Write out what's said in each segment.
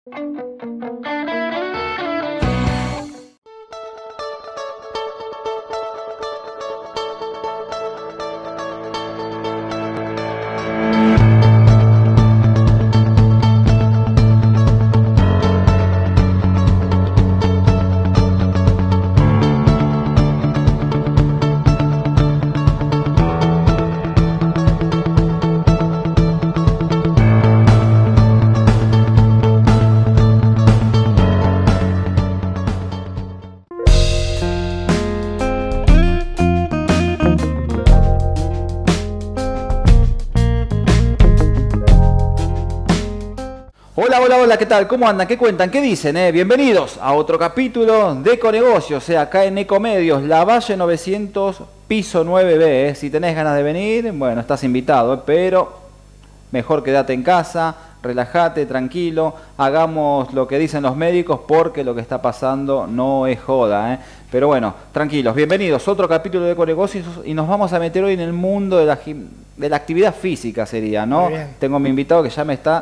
Hola, ¿qué tal? ¿Cómo andan? ¿Qué cuentan? ¿Qué dicen? Bienvenidos a otro capítulo de Econegocios, acá en Ecomedios, La Valle 900, piso 9B. Si tenés ganas de venir, bueno, estás invitado, pero mejor quédate en casa, relájate, tranquilo, hagamos lo que dicen los médicos porque lo que está pasando no es joda, Pero bueno, tranquilos, bienvenidos a otro capítulo de Econegocios y nos vamos a meter hoy en el mundo de la actividad física sería, ¿no? Tengo a mi invitado que ya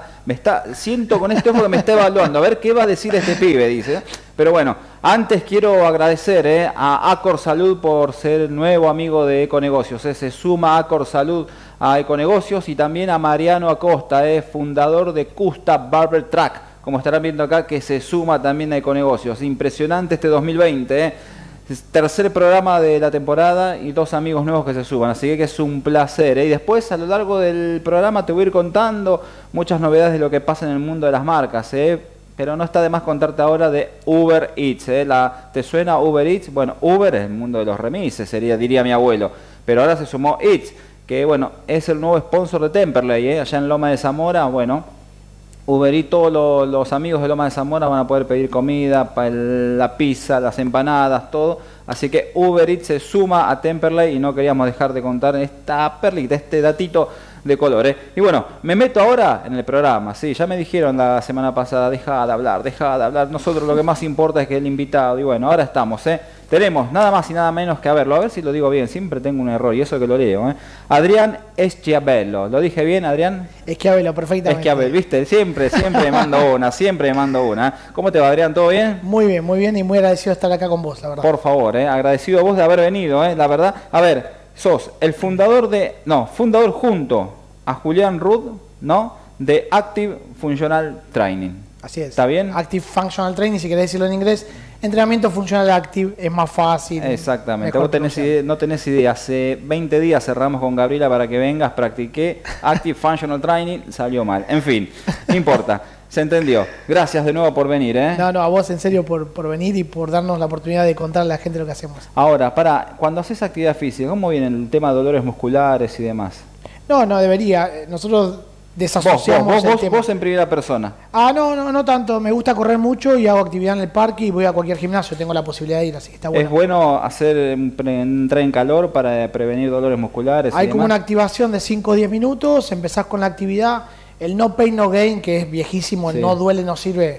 siento con este ojo que me está evaluando, a ver qué va a decir este pibe, dice. Pero bueno, antes quiero agradecer a Acor Salud por ser nuevo amigo de Econegocios, se suma Acor Salud a Econegocios y también a Mariano Acosta, fundador de Custa Barber Track, como estarán viendo acá, que se suma también a Econegocios. Impresionante este 2020, Tercer programa de la temporada y 2 amigos nuevos que se suban, así que es un placer, Y después a lo largo del programa te voy a ir contando muchas novedades de lo que pasa en el mundo de las marcas, Pero no está de más contarte ahora de Uber Eats, ¿Te suena Uber Eats? Bueno, Uber es el mundo de los remises, diría mi abuelo, pero ahora se sumó Eats, que bueno, es el nuevo sponsor de Temperley, allá en Loma de Zamora. Bueno, Uber Eats, todos los amigos de Loma de Zamora van a poder pedir comida, la pizza, las empanadas, todo. Así que Uber Eats se suma a Temperley y no queríamos dejar de contar esta perlita, este datito de color, Y bueno, me meto ahora en el programa, sí, ya me dijeron la semana pasada, deja de hablar, nosotros lo que más importa es que el invitado, y bueno, ahora estamos, Tenemos nada más y nada menos que, a ver si lo digo bien, siempre tengo un error y eso que lo leo, Adrián Schiavello, ¿lo dije bien, Adrián? Schiavello, perfectamente. Schiavello, ¿viste? Siempre me mando una, ¿Cómo te va, Adrián? ¿Todo bien? Muy bien y muy agradecido de estar acá con vos, la verdad. Por favor, agradecido a vos de haber venido, la verdad. A ver, sos el fundador junto a Julián Rudd, ¿no? De Active Functional Training. Así es. ¿Está bien? Active Functional Training, si querés decirlo en inglés. Entrenamiento funcional active es más fácil. Exactamente. Vos no tenés idea. Hace 20 días cerramos con Gabriela para que vengas, practiqué Active Functional Training, salió mal. En fin, no importa. Se entendió. Gracias de nuevo por venir, No, a vos en serio por venir y por darnos la oportunidad de contarle a la gente lo que hacemos. Ahora, cuando haces actividad física, ¿cómo viene el tema de dolores musculares y demás? No debería. Nosotros desasociamos el tema. Vos en primera persona. No tanto. Me gusta correr mucho y hago actividad en el parque y voy a cualquier gimnasio. Tengo la posibilidad de ir, así que está bueno. ¿Es bueno entrar en calor para prevenir dolores musculares? Hay como una activación de 5 o 10 minutos, empezás con la actividad. El no pain, no gain, que es viejísimo, el no duele, no sirve.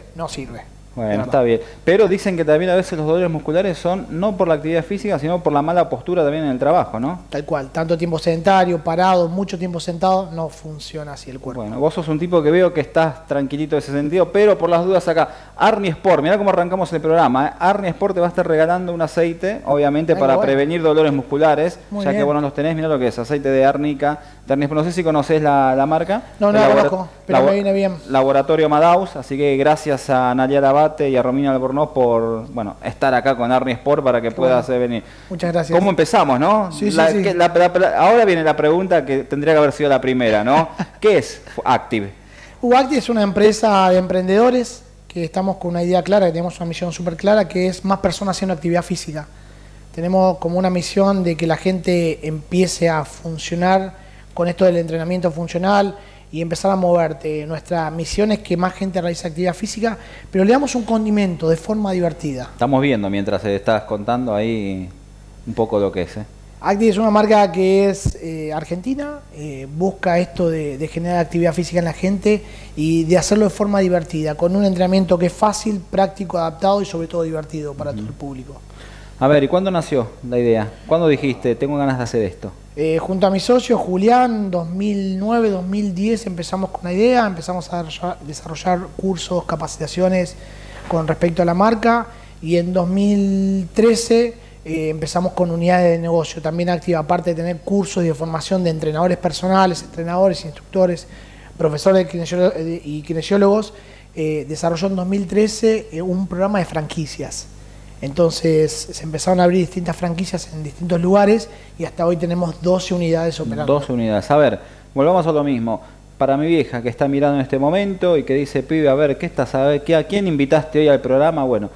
Bueno, está bien. Pero dicen que también a veces los dolores musculares son no por la actividad física, sino por la mala postura también en el trabajo, ¿no? Tal cual. Tanto tiempo sedentario, parado, mucho tiempo sentado, no funciona así el cuerpo. Bueno, vos sos un tipo que veo que estás tranquilito en ese sentido, pero por las dudas acá, Arni Sport, mirá cómo arrancamos el programa, Arni Sport te va a estar regalando un aceite, obviamente para prevenir dolores musculares, ya que vos no los tenés, mirá lo que es, aceite de árnica, no sé si conocés la marca. No la conozco, pero me viene bien. Laboratorio Madaus, así que gracias a Nayara Abate y a Romina Albornoz por estar acá con Arni Sport para que puedas venir. Muchas gracias. ¿Cómo empezamos, no? Sí. Ahora viene la pregunta que tendría que haber sido la primera, ¿no? ¿Qué es Active? Active es una empresa de emprendedores que estamos con una idea clara, que tenemos una misión súper clara, que es más personas haciendo actividad física. Tenemos como una misión de que la gente empiece a funcionar con esto del entrenamiento funcional y empezar a moverte. Nuestra misión es que más gente realice actividad física, pero le damos un condimento de forma divertida. Estamos viendo mientras estás contando ahí un poco lo que es. Active es una marca que es argentina, busca esto de generar actividad física en la gente y de hacerlo de forma divertida, con un entrenamiento que es fácil, práctico, adaptado y sobre todo divertido para todo el público. A ver, ¿y cuándo nació la idea? ¿Cuándo dijiste, tengo ganas de hacer esto? Junto a mi socio Julián, 2009, 2010 empezamos con una idea, empezamos a desarrollar cursos, capacitaciones con respecto a la marca y en 2013 empezamos con unidades de negocio también activa, aparte de tener cursos de formación de entrenadores personales, entrenadores, instructores, profesores y kinesiólogos. Desarrolló en 2013 un programa de franquicias. Entonces se empezaron a abrir distintas franquicias en distintos lugares y hasta hoy tenemos 12 unidades operando. 12 unidades. A ver, volvamos a lo mismo. Para mi vieja que está mirando en este momento y que dice, pibe, a ver, ¿qué estás? A quién invitaste hoy al programa? Bueno,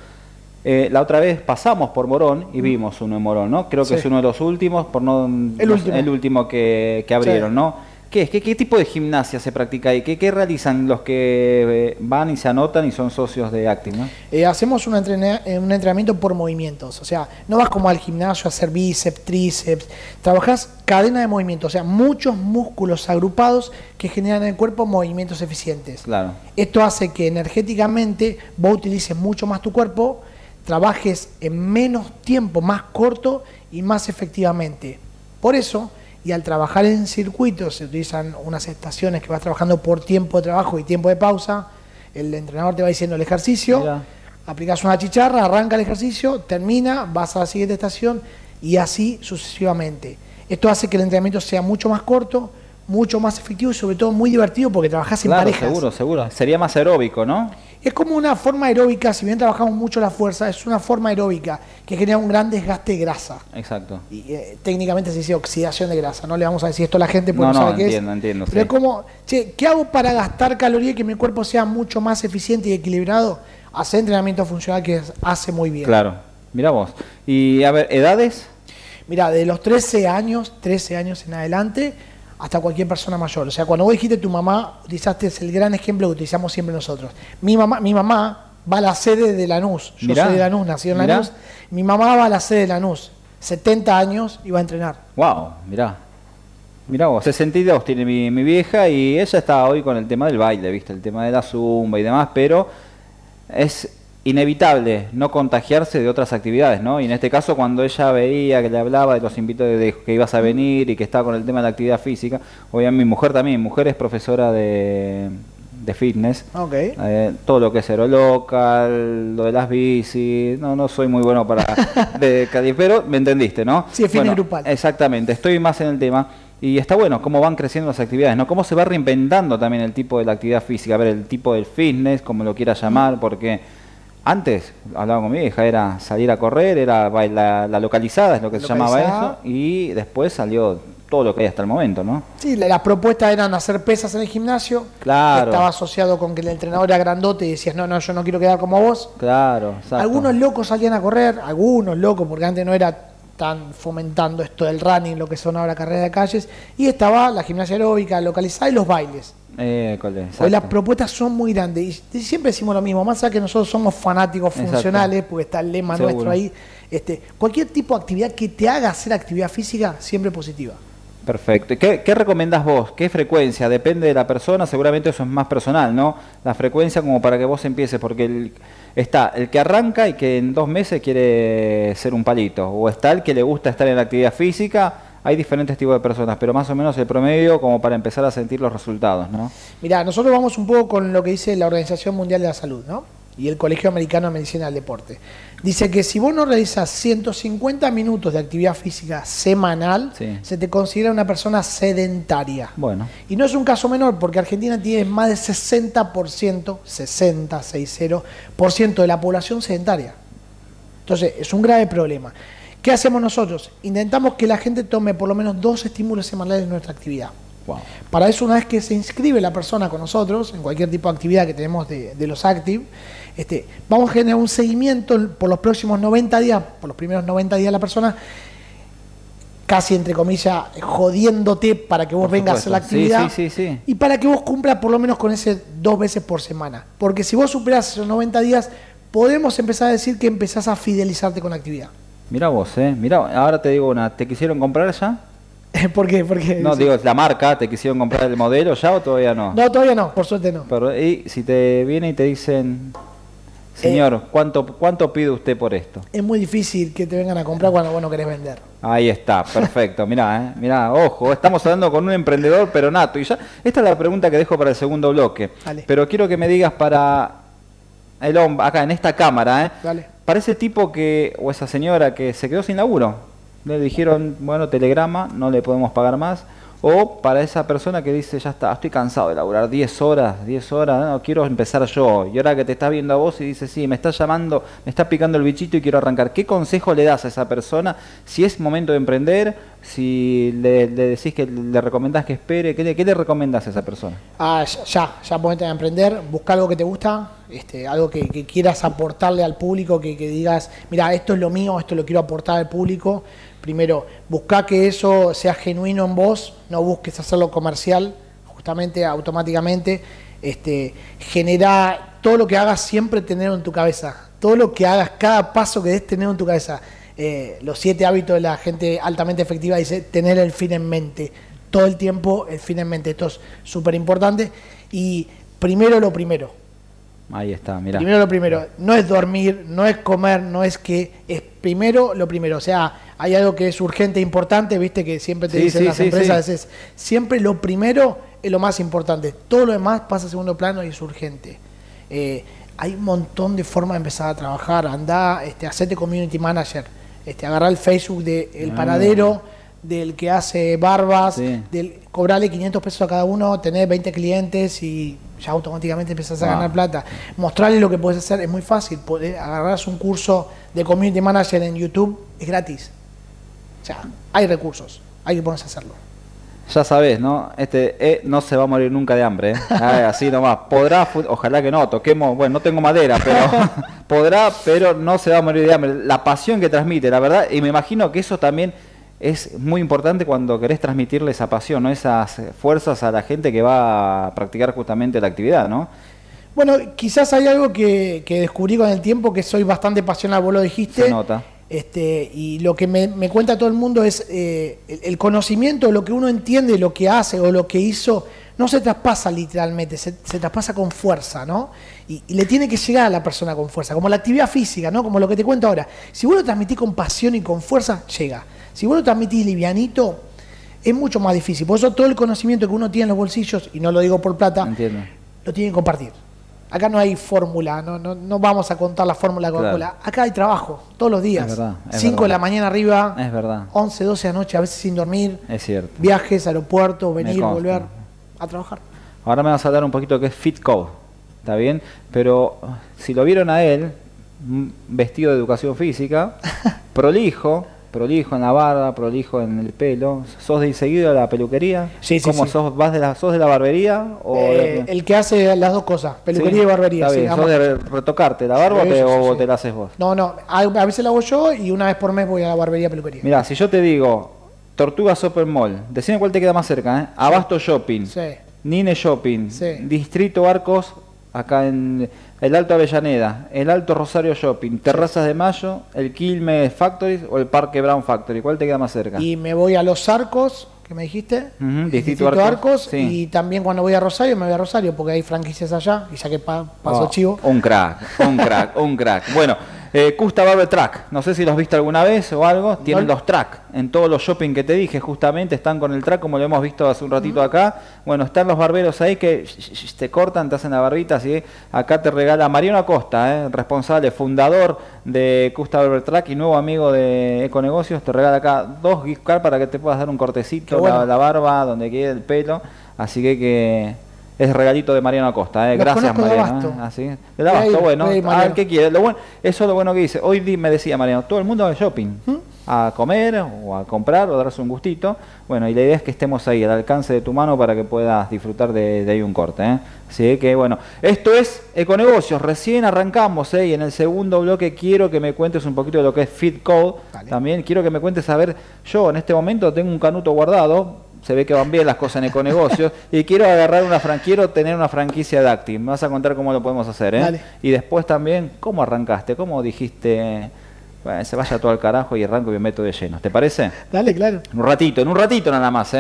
la otra vez pasamos por Morón y vimos uno en Morón, ¿no? Creo que es uno de los últimos, por no el último que abrieron, ¿no? ¿Qué tipo de gimnasia se practica ahí? ¿Qué realizan los que van y se anotan y son socios de Active, ¿no? Hacemos un entrenamiento por movimientos. O sea, no vas como al gimnasio a hacer bíceps, tríceps. Trabajás cadena de movimientos, o sea, muchos músculos agrupados que generan en el cuerpo movimientos eficientes. Claro. Esto hace que energéticamente vos utilices mucho más tu cuerpo, trabajes en menos tiempo, más corto y más efectivamente. Por eso, y al trabajar en circuitos se utilizan unas estaciones que vas trabajando por tiempo de trabajo y tiempo de pausa. El entrenador te va diciendo el ejercicio, aplicas una chicharra, arranca el ejercicio, termina, vas a la siguiente estación y así sucesivamente. Esto hace que el entrenamiento sea mucho más corto, mucho más efectivo y sobre todo muy divertido porque trabajás en parejas. Seguro. Sería más aeróbico, ¿no? Es como una forma aeróbica, si bien trabajamos mucho la fuerza, es una forma aeróbica que genera un gran desgaste de grasa. Exacto. Y técnicamente se dice oxidación de grasa, no le vamos a decir esto a la gente porque no sabe qué es. Entiendo. Pero es como, che, ¿qué hago para gastar calorías y que mi cuerpo sea mucho más eficiente y equilibrado? Hacer entrenamiento funcional que hace muy bien. Claro, mirá vos. Y a ver, ¿edades? Mira, de los 13 años en adelante, hasta cualquier persona mayor. O sea, cuando vos dijiste tu mamá, utilizaste el gran ejemplo que utilizamos siempre nosotros. Mi mamá va a la sede de Lanús. Yo soy de Lanús, nací en Lanús. Mi mamá va a la sede de Lanús. 70 años y va a entrenar. Wow, mirá vos, 62 tiene mi vieja y ella está hoy con el tema del baile, ¿viste? El tema de la zumba y demás, pero es inevitable no contagiarse de otras actividades, ¿no? Y en este caso, cuando ella veía que le hablaba de los invitados de que ibas a venir y que estaba con el tema de la actividad física, obviamente mi mujer también, mi mujer es profesora de fitness, todo lo que es aerolocal, lo de las bicis, no soy muy bueno para pero me entendiste, ¿no? Sí, es fitness grupal. Exactamente, estoy más en el tema. Y está bueno cómo van creciendo las actividades, ¿no? Cómo se va reinventando también el tipo de la actividad física, a ver, el tipo del fitness, como lo quieras llamar, porque antes, hablaba con mi hija, era salir a correr, era la localizada, es lo que se llamaba eso, y después salió todo lo que hay hasta el momento, ¿no? Sí, las propuestas eran hacer pesas en el gimnasio. Claro. Estaba asociado con que el entrenador era grandote y decías, no, yo no quiero quedar como vos. Claro, exacto. Algunos locos salían a correr, porque antes no era tan fomentando esto del running, lo que son ahora carreras de calles, y estaba la gimnasia aeróbica localizada y los bailes. Hoy las propuestas son muy grandes y siempre decimos lo mismo, más allá que nosotros somos fanáticos funcionales, porque está el lema nuestro ahí, cualquier tipo de actividad que te haga hacer actividad física, siempre positiva. Perfecto. ¿Qué recomendás vos? ¿Qué frecuencia? Depende de la persona, seguramente eso es más personal, ¿no? La frecuencia como para que vos empieces, porque está el que arranca y que en 2 meses quiere ser un palito, o está el que le gusta estar en la actividad física. Hay diferentes tipos de personas, pero más o menos el promedio como para empezar a sentir los resultados, ¿no? Mirá, nosotros vamos un poco con lo que dice la Organización Mundial de la Salud, ¿no? Y el Colegio Americano de Medicina del Deporte. Dice que si vos no realizas 150 minutos de actividad física semanal, se te considera una persona sedentaria. Bueno. Y no es un caso menor, porque Argentina tiene más del 60% de la población sedentaria. Entonces, es un grave problema. ¿Qué hacemos nosotros? Intentamos que la gente tome por lo menos 2 estímulos semanales de nuestra actividad. Wow. Para eso, una vez que se inscribe la persona con nosotros, en cualquier tipo de actividad que tenemos de los Active, vamos a generar un seguimiento por los próximos 90 días, por los primeros 90 días la persona, casi entre comillas, jodiéndote para que vos vengas a hacer la actividad sí. Y para que vos cumplas por lo menos con ese 2 veces por semana. Porque si vos superás esos 90 días, podemos empezar a decir que empezás a fidelizarte con la actividad. Mirá vos, mirá, ahora te digo una, ¿te quisieron comprar ya? ¿Por qué? No, digo, la marca, ¿te quisieron comprar el modelo ya o todavía no? No, todavía no, por suerte no. Pero, y si te viene y te dicen señor, ¿cuánto pide usted por esto? Es muy difícil que te vengan a comprar cuando vos no querés vender. Ahí está, perfecto. Mirá, mirá, ojo, estamos hablando con un emprendedor pero nato. Y ya, esta es la pregunta que dejo para el segundo bloque. Dale. Pero quiero que me digas para el hombre, acá en esta cámara, Dale. para ese tipo que, o esa señora que se quedó sin laburo. Le dijeron, bueno, telegrama, no le podemos pagar más. O para esa persona que dice, ya está, estoy cansado de laburar 10 horas, no, quiero empezar yo. Y ahora que te está viendo a vos y dice, sí, me está llamando, me está picando el bichito y quiero arrancar. ¿Qué consejo le das a esa persona? Si es momento de emprender, si le decís que le recomendás que espere, ¿qué le recomendás a esa persona? Ya ponete a emprender, busca algo que te gusta, algo que quieras aportarle al público, que digas, mira, esto es lo mío, esto lo quiero aportar al público. Primero, busca que eso sea genuino en vos, no busques hacerlo comercial, justamente, automáticamente. Genera todo lo que hagas siempre tenerlo en tu cabeza. Todo lo que hagas, cada paso que des, tenerlo en tu cabeza. Los 7 hábitos de la gente altamente efectiva dice tener el fin en mente. Todo el tiempo el fin en mente. Esto es súper importante. Y primero lo primero. Ahí está, mirá. Primero lo primero. No es dormir, no es comer, no es que... Es primero lo primero. O sea, hay algo que es urgente e importante, viste que siempre te dicen las empresas, es siempre lo primero es lo más importante. Todo lo demás pasa a segundo plano y es urgente. Hay un montón de formas de empezar a trabajar. Andá, hacete community manager. Agarrá el Facebook del panadero, del que hace barbas, cobrarle 500 pesos a cada uno, tener 20 clientes y ya automáticamente empezás a ganar plata. Mostrarle lo que podés hacer, es muy fácil. Agarrás un curso de community manager en YouTube, es gratis. O sea, hay recursos, hay que ponerse a hacerlo. Ya sabés, ¿no? No se va a morir nunca de hambre, ¿eh? Así nomás. Podrá, ojalá que no, toquemos, bueno, no tengo madera, pero podrá, pero no se va a morir de hambre. La pasión que transmite, la verdad, y me imagino que eso también es muy importante cuando querés transmitirle esa pasión, ¿no? Esas fuerzas a la gente que va a practicar justamente la actividad, ¿no? Bueno, quizás hay algo que descubrí con el tiempo, que soy bastante pasional, vos lo dijiste. Se nota. Y lo que me cuenta todo el mundo es el conocimiento, lo que uno entiende, lo que hace o lo que hizo, no se traspasa literalmente, se traspasa con fuerza, ¿no? Y le tiene que llegar a la persona con fuerza, como la actividad física, ¿no? Como lo que te cuento ahora. Si vos lo transmitís con pasión y con fuerza, llega. Si vos lo transmitís livianito, es mucho más difícil. Por eso todo el conocimiento que uno tiene en los bolsillos, y no lo digo por plata, entiendo, lo tienen que compartir. Acá no hay fórmula, no vamos a contar la fórmula de Coca-Cola. Claro. Acá hay trabajo, todos los días. Es verdad, 5 de la mañana arriba, es verdad. 11, 12 de la noche, a veces sin dormir. Es cierto. Viajes, aeropuertos, venir, volver a trabajar. Ahora me vas a hablar un poquito de qué es Fit Code, ¿está bien? Pero si lo vieron a él, vestido de educación física, prolijo en la barba, prolijo en el pelo. ¿Sos de seguido a la peluquería? Sí, ¿Cómo sí. sos de la barbería? O el que hace las dos cosas, peluquería y barbería. Está bien. ¿Sos de retocarte la barba o te la haces vos? No, a veces la hago yo y una vez por mes voy a la barbería, peluquería. Mirá, si yo te digo Tortuga Super Mall, decime cuál te queda más cerca, ¿eh? Abasto Shopping, Nine Shopping, Distrito Arcos, acá en el Alto Avellaneda, el Alto Rosario Shopping, Terrazas de Mayo, el Quilmes Factory o el Parque Brown Factory. ¿Cuál te queda más cerca? Y me voy a Los Arcos, que me dijiste. Distrito Arcos. Sí. Y también cuando voy a Rosario, me voy a Rosario porque hay franquicias allá. Y ya que paso chivo. Un crack. Bueno, Custa Barber Track, no sé si los viste alguna vez o algo, tienen los track en todos los shopping que te dije, justamente están con el track como lo hemos visto hace un ratito acá. Bueno, están los barberos ahí que te cortan, te hacen la barbita, así. Acá te regala Mariano Acosta, responsable, fundador de Custa Barber Track y nuevo amigo de Econegocios, te regala acá 2 gift cards para que te puedas dar un cortecito, bueno, la barba, donde quede el pelo, así que es regalito de Mariano Acosta, gracias Mariano. ¿Así? De Abasto, bueno, ¿qué quiere? Eso es lo bueno que dice. Hoy me decía Mariano, todo el mundo va al shopping, a comer o a comprar o darse un gustito. Bueno, y la idea es que estemos ahí, al alcance de tu mano para que puedas disfrutar de ahí un corte. Así que bueno, esto es Econegocios, recién arrancamos, y en el segundo bloque quiero que me cuentes un poquito de lo que es Fit Code. Dale. También quiero que me cuentes, a ver, yo en este momento tengo un canuto guardado. Se ve que van bien las cosas en Econegocios y quiero tener una franquicia de Active. Me vas a contar cómo lo podemos hacer, Dale. Y después también, ¿cómo arrancaste? ¿Cómo dijiste, bueno, se vaya todo al carajo y arranco y me meto de lleno? ¿Te parece? Dale, claro. En un ratito nada más,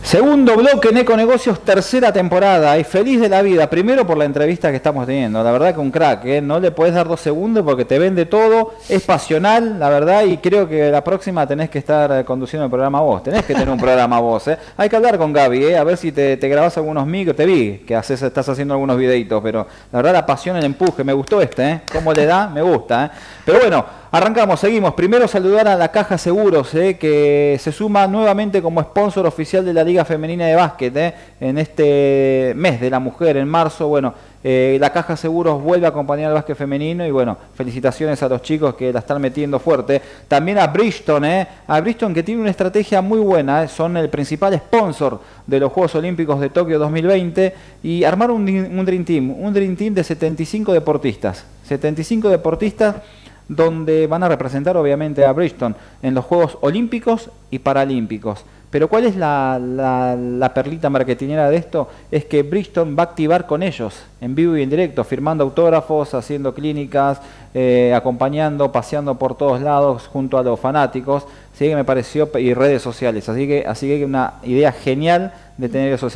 Segundo bloque en Econegocios, tercera temporada, y feliz de la vida. Primero por la entrevista que estamos teniendo, la verdad que un crack, ¿eh? No le podés dar 2 segundos porque te vende todo, es pasional, la verdad, y creo que la próxima tenés que estar conduciendo el programa vos, tenés que tener un programa vos, ¿eh? Hay que hablar con Gaby, ¿eh? A ver si te grabás algunos micros, te vi que estás haciendo algunos videitos, pero la verdad la pasión, el empuje, me gustó ¿eh? Cómo le da, me gusta, ¿eh? Pero bueno, arrancamos, seguimos. Primero saludar a la Caja Seguros, que se suma nuevamente como sponsor oficial de la Liga Femenina de Básquet, en este mes de la mujer, en marzo. Bueno, la Caja Seguros vuelve a acompañar al básquet femenino y bueno, felicitaciones a los chicos que la están metiendo fuerte. También a Bridgestone, a Bridgestone que tiene una estrategia muy buena, son el principal sponsor de los Juegos Olímpicos de Tokio 2020 y armaron un Dream Team de 75 deportistas. 75 deportistas donde van a representar obviamente a Bridgestone en los Juegos Olímpicos y Paralímpicos. Pero ¿cuál es la perlita marketinera de esto? Es que Bridgestone va a activar con ellos, en vivo y en directo, firmando autógrafos, haciendo clínicas, acompañando, paseando por todos lados junto a los fanáticos. Así que me pareció, y redes sociales, así que una idea genial de tener esos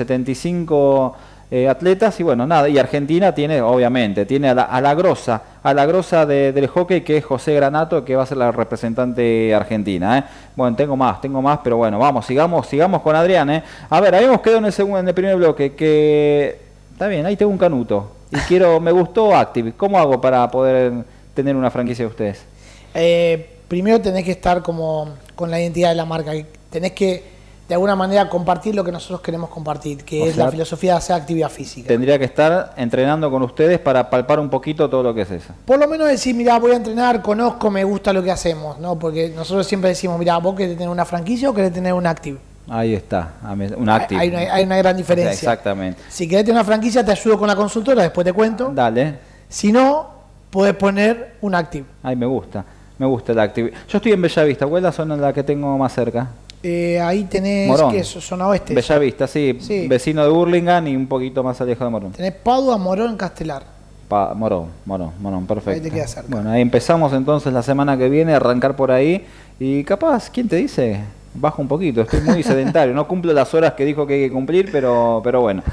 75 atletas. Y bueno, nada, y Argentina tiene, obviamente, tiene a la grosa del hockey, que es José Granato, que va a ser la representante argentina, Bueno, tengo más, pero bueno, vamos, sigamos con Adrián, A ver, habíamos quedado en el primer bloque, que está bien, ahí tengo un canuto, y me gustó Active. ¿Cómo hago para poder tener una franquicia de ustedes? Primero tenés que estar como con la identidad de la marca, tenés que de alguna manera compartir lo que nosotros queremos compartir, que es la filosofía de hacer actividad física. Tendría que estar entrenando con ustedes para palpar un poquito todo lo que es eso. Por lo menos decir, mirá, voy a entrenar, conozco, me gusta lo que hacemos, ¿no? Porque nosotros siempre decimos, mirá, ¿vos querés tener una franquicia o querés tener un active? Ahí está, un active. Hay una gran diferencia. Exactamente. Si querés tener una franquicia, te ayudo con la consultora, después te cuento. Dale. Si no, podés poner un active. Ay, me gusta el active. Yo estoy en Bellavista, ¿cuál es la zona en la que tengo más cerca? Ahí tenés, Morón. ¿qué es? Zona oeste. Bellavista, sí, vecino de Burlingame y un poquito más alejado de Morón. Tenés Padua, Morón, Castelar. Morón, perfecto. Ahí te queda cerca. Bueno, ahí empezamos entonces la semana que viene a arrancar por ahí y capaz, ¿quién te dice? Bajo un poquito, estoy muy sedentario, no cumplo las horas que dijo que hay que cumplir, pero bueno.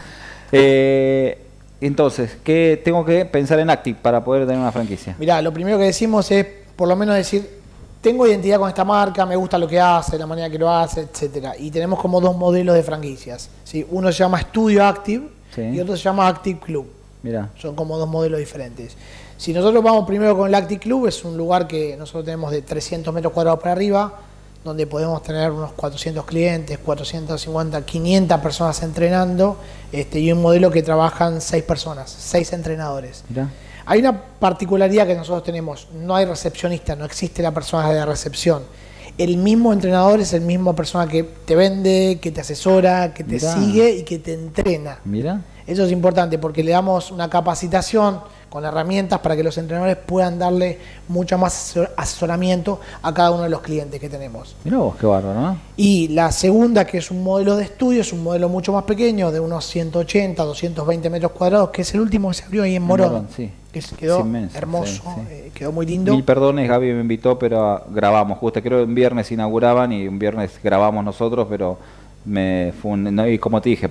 Entonces, ¿qué tengo que pensar en Active para poder tener una franquicia? Mirá, lo primero que decimos es por lo menos decir, tengo identidad con esta marca, me gusta lo que hace, la manera que lo hace, etcétera. Y tenemos como 2 modelos de franquicias, ¿sí? Uno se llama Studio Active, sí, y otro se llama Active Club. Mirá. Son como 2 modelos diferentes. Si nosotros vamos primero con el Active Club, es un lugar que nosotros tenemos de 300 metros cuadrados para arriba, donde podemos tener unos 400 clientes, 450, 500 personas entrenando, y un modelo que trabajan 6 personas, 6 entrenadores. Mirá. Hay una particularidad que nosotros tenemos, no hay recepcionista, no existe la persona de recepción. El mismo entrenador es el mismo persona que te vende, que te asesora, que te sigue y que te entrena. Mira. Eso es importante porque le damos una capacitación con herramientas para que los entrenadores puedan darle mucho más asesoramiento a cada uno de los clientes que tenemos. Mirá vos, qué bárbaro, ¿no? Y la segunda, que es un modelo de estudio, es un modelo mucho más pequeño, de unos 180, 220 metros cuadrados, que es el último que se abrió ahí en Morón. Sí. Que quedó inmenso, hermoso, sí. Quedó muy lindo. Mil perdones, Gaby me invitó, pero grabamos. Justo creo que un viernes inauguraban y un viernes grabamos nosotros, pero y como te dije,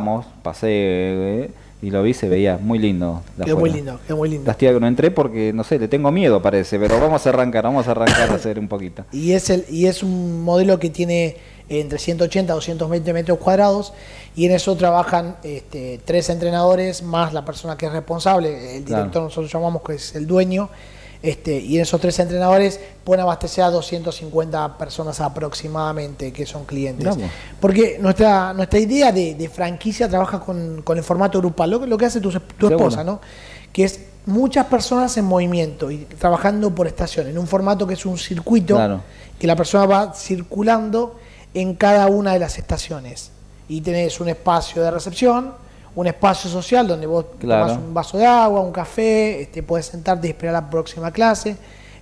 pasé y lo vi, se veía muy lindo. Quedó muy lindo. Lástima que no entré porque, no sé, le tengo miedo parece, pero vamos a arrancar a hacer un poquito. Y es un modelo que tiene entre 180 y 220 metros cuadrados y en eso trabajan 3 entrenadores más la persona que es responsable, el director, claro. Nosotros llamamos que es el dueño, y en esos 3 entrenadores pueden abastecer a 250 personas aproximadamente que son clientes. Bravo. Porque nuestra idea de franquicia trabaja con el formato grupal, lo que hace tu esposa, ¿no? Que es muchas personas en movimiento y trabajando por estación, en un formato que es un circuito, claro, que la persona va circulando en cada una de las estaciones. Y tenés un espacio de recepción, un espacio social donde vos, claro, tomás un vaso de agua, un café, podés sentarte y esperar la próxima clase,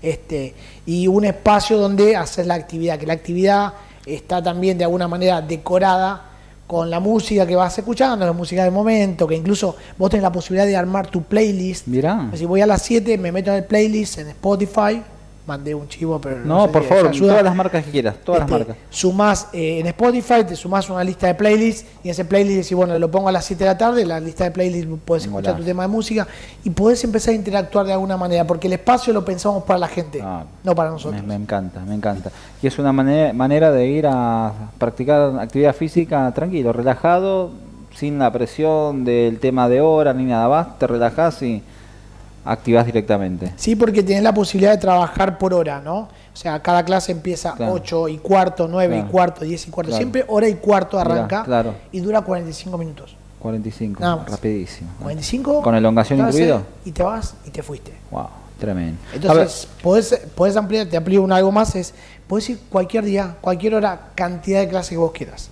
y un espacio donde haces la actividad, que la actividad está también de alguna manera decorada con la música que vas escuchando, la música del momento, que incluso vos tenés la posibilidad de armar tu playlist. Mirá. Si voy a las 7, me meto en el playlist en Spotify, mandé un chivo, pero no, sé por si favor, ayuda. todas las marcas que quieras, todas las marcas. Sumás en Spotify, te sumás una lista de playlists y en ese playlist decís, bueno, lo pongo a las 7 de la tarde, la lista de playlists puedes escuchar tu tema de música y podés empezar a interactuar de alguna manera, porque el espacio lo pensamos para la gente, no para nosotros. Me encanta, me encanta. Y es una manera de ir a practicar actividad física tranquilo, relajado, sin la presión del tema de hora ni nada. Vas, te relajás y activás directamente. Sí, porque tenés la posibilidad de trabajar por hora, ¿no? O sea, cada clase empieza 8 y cuarto, 9 y cuarto, 10 y cuarto. Siempre hora y cuarto arranca y dura 45 minutos. 45, rapidísimo. 45. ¿Con elongación incluido? Y te vas y te fuiste. Wow, tremendo. Entonces, podés ampliar, te amplío algo más, podés ir cualquier día, cualquier hora, cantidad de clases que vos quieras.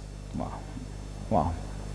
Wow.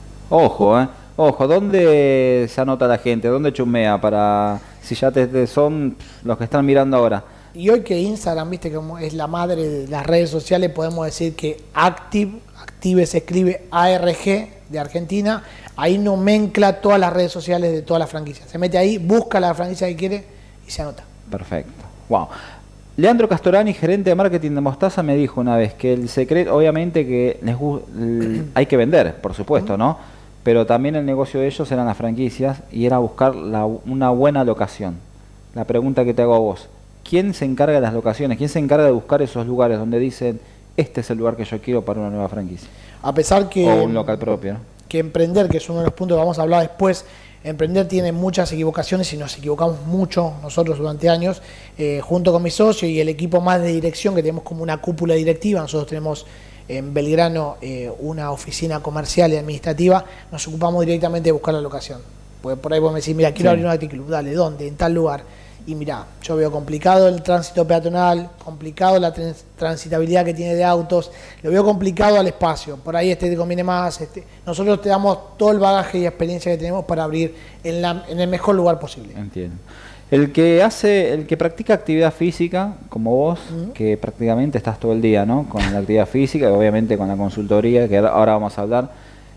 Ojo, Ojo, ¿dónde se anota la gente? ¿Dónde chumea para si ya son los que están mirando ahora? Y hoy que Instagram, viste, como es la madre de las redes sociales, podemos decir que Active se escribe ARG de Argentina, ahí nomencla todas las redes sociales de todas las franquicias. Se mete ahí, busca la franquicia que quiere y se anota. Perfecto. Wow. Leandro Castorani, gerente de marketing de Mostaza, me dijo una vez que el secreto, obviamente que hay que vender, por supuesto, ¿no? Pero también el negocio de ellos eran las franquicias y era buscar una buena locación. La pregunta que te hago a vos, ¿quién se encarga de las locaciones? ¿Quién se encarga de buscar esos lugares donde dicen, este es el lugar que yo quiero para una nueva franquicia? A pesar que... O un local propio, ¿no? Que emprender, que es uno de los puntos que vamos a hablar después, emprender tiene muchas equivocaciones y nos equivocamos mucho nosotros durante años, junto con mi socio y el equipo más de dirección, que tenemos como una cúpula directiva. Nosotros tenemos en Belgrano una oficina comercial y administrativa, nos ocupamos directamente de buscar la locación. Porque por ahí vos me decís, mira, quiero abrir un Acticlub, dale, ¿dónde? En tal lugar. Y mirá, yo veo complicado el tránsito peatonal, complicado la transitabilidad que tiene de autos, lo veo complicado al espacio, por ahí te conviene más. Nosotros te damos todo el bagaje y experiencia que tenemos para abrir en el mejor lugar posible. Entiendo. El que practica actividad física, como vos, que prácticamente estás todo el día, ¿no? Con la actividad física, obviamente con la consultoría, que ahora vamos a hablar,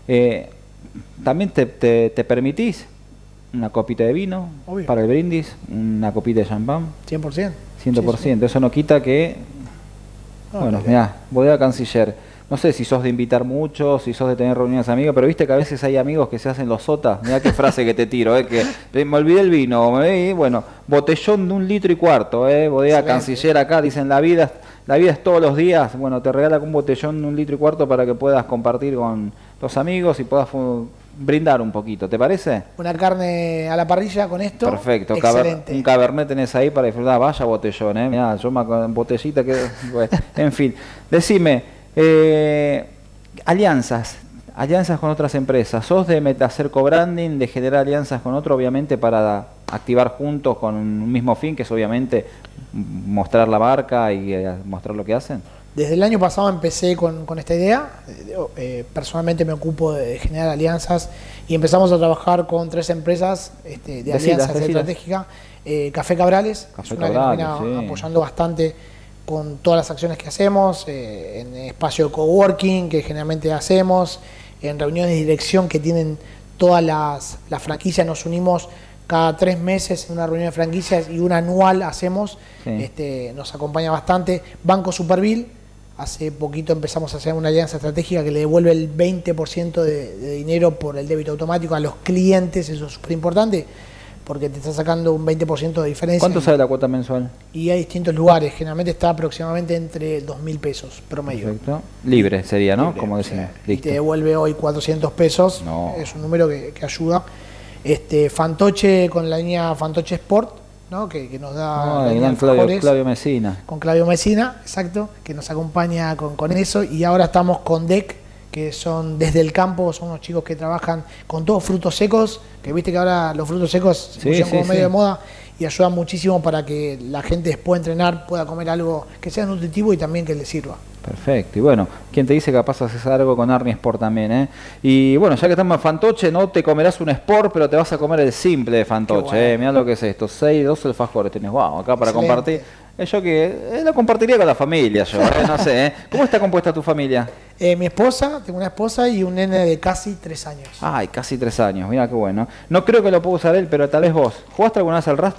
también te permitís una copita de vino. Obvio. Para el brindis, una copita de champán. 100%. 100%. Sí. Eso no quita que... bueno, mirá, bodega Canciller. No sé si sos de invitar mucho, si sos de tener reuniones amigos, pero viste que a veces hay amigos que se hacen los sotas. Mirá qué frase que te tiro, que me olvidé el vino. Bueno, botellón de 1,4 litros, bodega excelente. Canciller acá, dicen la vida es todos los días. Bueno, te regala un botellón de 1,4 litros para que puedas compartir con los amigos y puedas brindar un poquito, ¿te parece? Una carne a la parrilla con esto. Perfecto, excelente. Un cabernet tenés ahí para disfrutar. Vaya botellón, mirá, yo con botellita que... bueno, en fin, decime, alianzas con otras empresas. ¿Sos de hacer co-branding, de generar alianzas con otro, obviamente para activar juntos con un mismo fin, que es obviamente mostrar la marca y mostrar lo que hacen? Desde el año pasado empecé con esta idea. Personalmente me ocupo de generar alianzas y empezamos a trabajar con 3 empresas de alianzas estratégicas. Café Cabrales, es una que nos viene apoyando bastante con todas las acciones que hacemos, en espacio de coworking que generalmente hacemos, en reuniones de dirección que tienen todas las franquicias. Nos unimos cada 3 meses en una reunión de franquicias y una anual hacemos. Nos acompaña bastante. Banco Superville. Hace poquito empezamos a hacer una alianza estratégica que le devuelve el 20% de dinero por el débito automático a los clientes. Eso es súper importante porque te está sacando un 20% de diferencia. ¿Cuánto sale la cuota mensual? Y hay distintos lugares. Generalmente está aproximadamente entre 2.000 pesos promedio. Perfecto. Libre sería, ¿no? Libre, como decía. Y te devuelve hoy 400 pesos. No. Es un número que ayuda. Fantoche con la línea Fantoche Sport, ¿no? que nos da Claudio Mesina. Con Claudio Mesina, exacto, que nos acompaña con eso. Y ahora estamos con DEC, que son desde el campo, son unos chicos que trabajan con todos frutos secos, que viste que ahora los frutos secos se pusieron como medio de moda y ayudan muchísimo para que la gente después de entrenar pueda comer algo que sea nutritivo y también que le sirva. Perfecto. Y bueno, ¿quién te dice que capaz haces algo con Arni Sport también, Y bueno, ya que estamos en Fantoche, no te comerás un Sport, pero te vas a comer el simple de Fantoche, bueno. Mirá lo que es esto, 6-12 alfajores tenés, wow, acá para compartir. Yo que lo compartiría con la familia, yo, no sé, ¿Cómo está compuesta tu familia? Mi esposa, tengo una esposa y un nene de casi 3 años. Ay, casi 3 años, mira qué bueno. No creo que lo pueda usar él, pero tal vez vos. ¿Jugaste alguna vez al Rusty?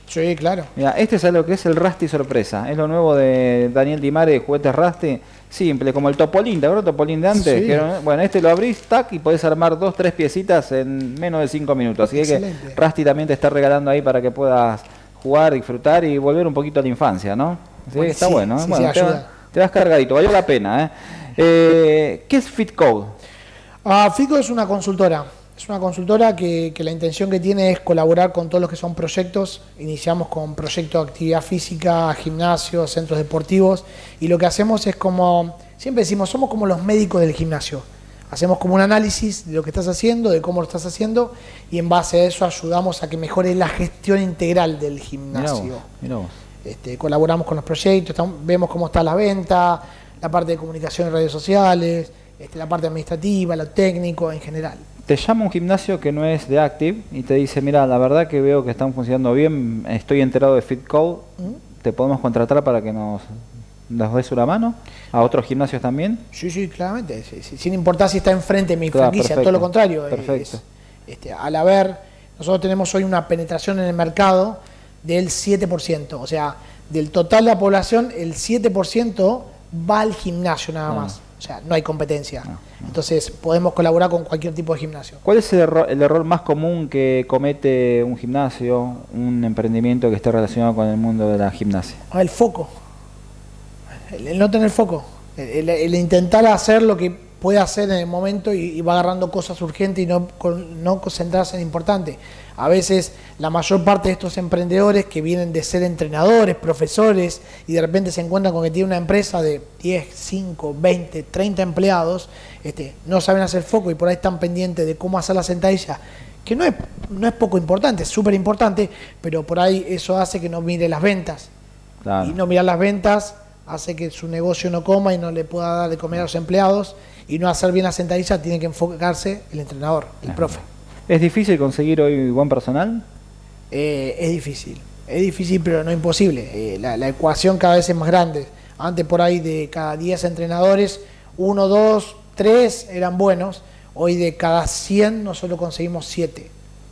Sí, claro. Mira, este es lo que es el Rusty sorpresa. Es lo nuevo de Daniel Di Mare de juguetes Rusty. Simple, como el Topolín, ¿te acuerdas el Topolín de antes? Sí. Que bueno, este lo abrís, tac, y podés armar 2, 3 piecitas en menos de 5 minutos. Así que Rusty también te está regalando ahí para que puedas jugar, disfrutar y volver un poquito a la infancia, ¿no? Sí, bueno, está bueno. Sí, bueno, sí, te vas cargadito, valió la pena. ¿Qué es FitCode? FitCode es una consultora. Es una consultora que la intención que tiene es colaborar con todos los que son proyectos. Iniciamos con proyectos de actividad física, gimnasios, centros deportivos, y lo que hacemos es como, siempre decimos, somos como los médicos del gimnasio. Hacemos como un análisis de lo que estás haciendo, de cómo lo estás haciendo, y en base a eso ayudamos a que mejore la gestión integral del gimnasio. Mirá vos. Colaboramos con los proyectos, vemos cómo está la venta, la parte de comunicación en redes sociales, la parte administrativa, lo técnico en general. Te llama un gimnasio que no es de Active y te dice, mira, la verdad que veo que están funcionando bien, estoy enterado de FitCode, ¿te podemos contratar para que nos des una mano? ¿A otros gimnasios también? Sí, claramente, sí, sin importar si está enfrente de mi claro, franquicia, perfecto, todo lo contrario. Perfecto. Al haber, nosotros tenemos hoy una penetración en el mercado del 7%, o sea, del total de la población, el 7% va al gimnasio nada más. O sea, no hay competencia. No. Entonces, podemos colaborar con cualquier tipo de gimnasio. ¿Cuál es el error más común que comete un gimnasio, un emprendimiento que esté relacionado con el mundo de la gimnasia? El foco. El no tener foco. El intentar hacer lo que puede hacer en el momento y va agarrando cosas urgentes y no concentrarse en importante. A veces la mayor parte de estos emprendedores que vienen de ser entrenadores, profesores, y de repente se encuentran con que tiene una empresa de 10, 5, 20, 30 empleados, no saben hacer foco y por ahí están pendientes de cómo hacer la sentadilla, que no es poco importante, es súper importante, pero por ahí eso hace que no mire las ventas. Claro. Y no mirar las ventas hace que su negocio no coma y no le pueda dar de comer a los empleados, y no hacer bien la sentadilla tiene que enfocarse el entrenador, el profe. ¿Es difícil conseguir hoy buen personal? Es difícil pero no imposible. La ecuación cada vez es más grande. Antes por ahí de cada 10 entrenadores, 1, 2, 3 eran buenos. Hoy de cada 100 nosotros conseguimos 7.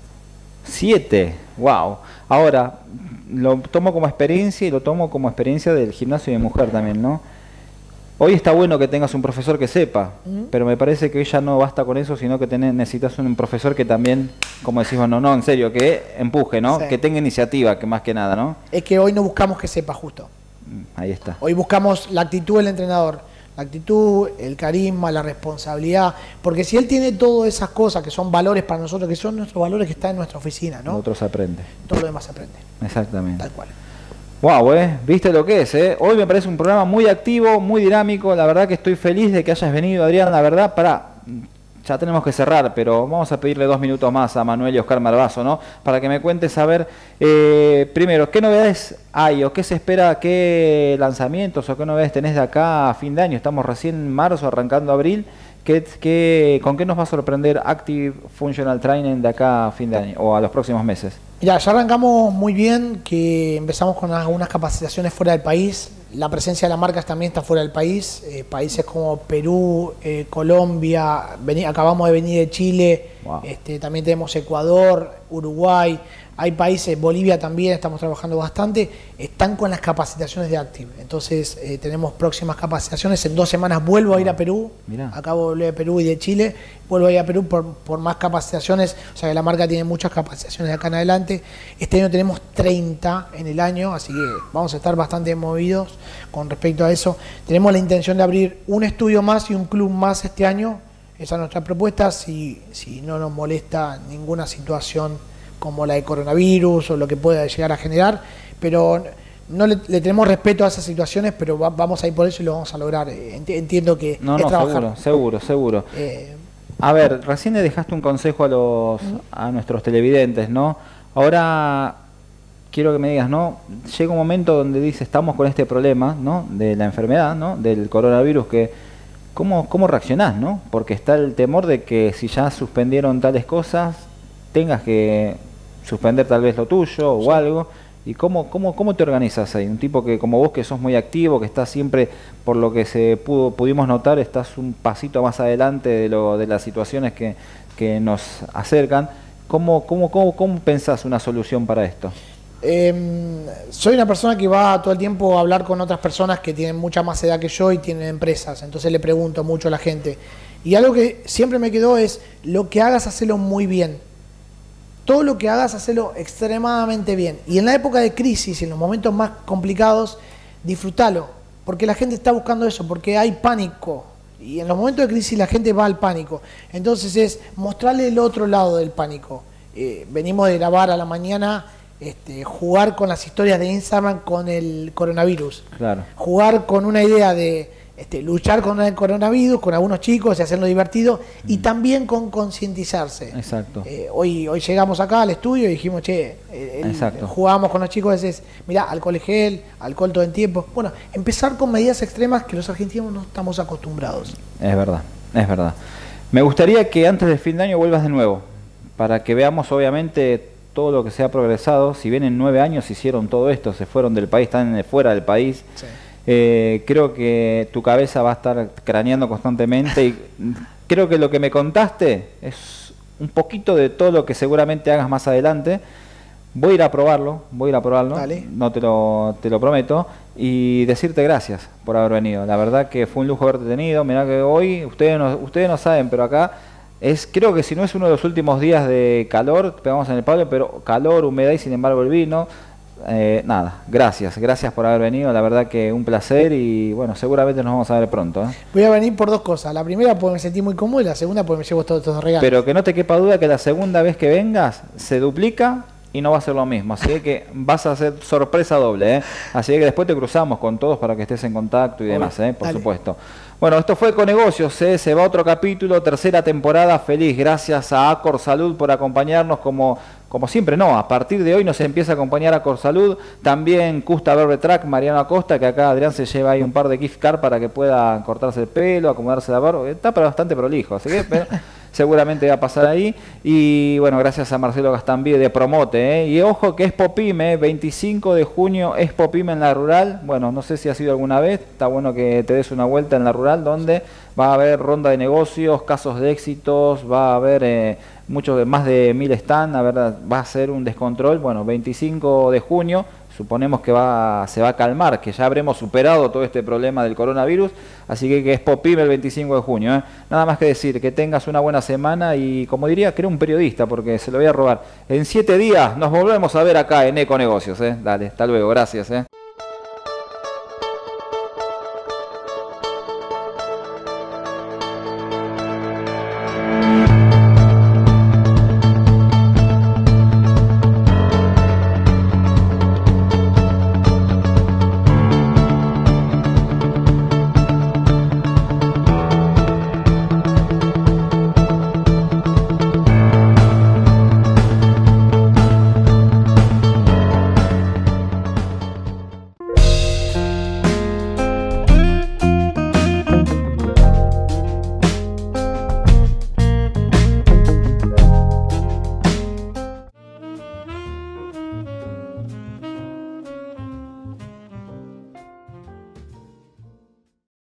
7, wow. Ahora, lo tomo como experiencia y lo tomo como experiencia del gimnasio de mujer también, ¿no? Hoy está bueno que tengas un profesor que sepa, pero me parece que hoy ya no basta con eso, sino que necesitas un profesor que también, como decimos, no, en serio, que empuje, ¿no? Sí. Que tenga iniciativa, que más que nada, ¿no? Es que hoy no buscamos que sepa justo. Ahí está. Hoy buscamos la actitud del entrenador, la actitud, el carisma, la responsabilidad, porque si él tiene todas esas cosas que son valores para nosotros, que son nuestros valores que están en nuestra oficina, ¿no? Otros aprende. Todo lo demás se aprende. Exactamente. Tal cual. Wow, viste lo que es, Hoy me parece un programa muy activo, muy dinámico. La verdad que estoy feliz de que hayas venido, Adrián. La verdad, ya tenemos que cerrar, pero vamos a pedirle 2 minutos más a Manuel y Oscar Marbazo, ¿no? Para que me cuentes, a ver, primero, ¿qué novedades hay o qué se espera, qué lanzamientos o qué novedades tenés de acá a fin de año? Estamos recién en marzo, arrancando abril. ¿Con qué nos va a sorprender Active Functional Training de acá a fin de año o a los próximos meses? Mira, ya arrancamos muy bien, que empezamos con algunas capacitaciones fuera del país. La presencia de la marca también está fuera del país. Países como Perú, Colombia, acabamos de venir de Chile, wow. También tenemos Ecuador, Uruguay. Hay países, Bolivia también, estamos trabajando bastante, están con las capacitaciones de Active. Entonces tenemos próximas capacitaciones. En 2 semanas vuelvo a ir a Perú. Mirá. Acabo de Perú y de Chile. Vuelvo a ir a Perú por más capacitaciones. O sea que la marca tiene muchas capacitaciones de acá en adelante. Este año tenemos 30 en el año, así que vamos a estar bastante movidos con respecto a eso. Tenemos la intención de abrir un estudio más y un club más este año. Esa es nuestra propuesta, si no nos molesta ninguna situación como la de coronavirus o lo que pueda llegar a generar, pero no le tenemos respeto a esas situaciones, pero vamos a ir por eso y lo vamos a lograr. Entiendo que es trabajar. Seguro. A ver, recién le dejaste un consejo a nuestros televidentes, ¿no? Ahora quiero que me digas, ¿no? Llega un momento donde dice, estamos con este problema, ¿no? De la enfermedad, ¿no? Del coronavirus, ¿cómo reaccionás, ¿no? Porque está el temor de que si ya suspendieron tales cosas, tengas que suspender tal vez lo tuyo o algo. ¿Y cómo te organizas ahí? Un tipo que como vos, que sos muy activo, que estás siempre, por lo que pudimos notar, estás un pasito más adelante de las situaciones que nos acercan. ¿Cómo pensás una solución para esto? Soy una persona que va todo el tiempo a hablar con otras personas que tienen mucha más edad que yo y tienen empresas, entonces le pregunto mucho a la gente. Y algo que siempre me quedó es, lo que hagas, hacelo muy bien. Todo lo que hagas, hacelo extremadamente bien. Y en la época de crisis, en los momentos más complicados, disfrútalo, porque la gente está buscando eso, porque hay pánico. Y en los momentos de crisis la gente va al pánico. Entonces es mostrarle el otro lado del pánico. Venimos de grabar a la mañana, jugar con las historias de Instagram con el coronavirus. Claro. Jugar con una idea de luchar con el coronavirus, con algunos chicos y hacerlo divertido, y también con concientizarse. Exacto. Hoy llegamos acá al estudio y dijimos, jugamos con los chicos, mirá, alcohol y gel, alcohol todo el tiempo. Bueno, empezar con medidas extremas que los argentinos no estamos acostumbrados. Es verdad, es verdad. Me gustaría que antes del fin de año vuelvas de nuevo, para que veamos obviamente todo lo que se ha progresado. Si bien en 9 años hicieron todo esto, se fueron del país, están fuera del país. Sí. Creo que tu cabeza va a estar craneando constantemente y creo que lo que me contaste es un poquito de todo lo que seguramente hagas más adelante. Voy a ir a probarlo, Dale. No te lo prometo, y decirte gracias por haber venido. La verdad que fue un lujo haberte tenido. Mirá que hoy, ustedes no saben, pero acá creo que si no es uno de los últimos días de calor, pegamos en el palo, pero calor, humedad y sin embargo el vino. Nada, gracias por haber venido, la verdad que un placer y bueno, seguramente nos vamos a ver pronto. Voy a venir por 2 cosas, la primera porque me sentí muy cómodo y la segunda porque me llevo todos estos regalos. Pero que no te quepa duda que la segunda vez que vengas se duplica y no va a ser lo mismo, así que vas a hacer sorpresa doble, así que después te cruzamos con todos para que estés en contacto y demás, por supuesto. Bueno, esto fue Econegocios, se va otro capítulo, tercera temporada, feliz, gracias a Acor Salud por acompañarnos como siempre, a partir de hoy nos empieza a acompañar Acor Salud, también Custa Barber Track, Mariano Acosta, que acá Adrián se lleva ahí un par de gift card para que pueda cortarse el pelo, acomodarse la barba, está bastante prolijo, así que seguramente va a pasar ahí, y bueno, gracias a Marcelo Gastambide de Promote, y ojo que Expo Pyme, 25 de junio, Expo Pyme en la Rural, bueno, no sé si has ido alguna vez, está bueno que te des una vuelta en la Rural, donde va a haber ronda de negocios, casos de éxitos, va a haber más de 1000 stands, la verdad, va a ser un descontrol. Bueno, 25 de junio, suponemos que se va a calmar, que ya habremos superado todo este problema del coronavirus, así que Expo Pyme el 25 de junio. Nada más que decir, que tengas una buena semana y, como diría, creo un periodista, porque se lo voy a robar. En 7 días nos volvemos a ver acá en Econegocios. Dale, hasta luego, gracias.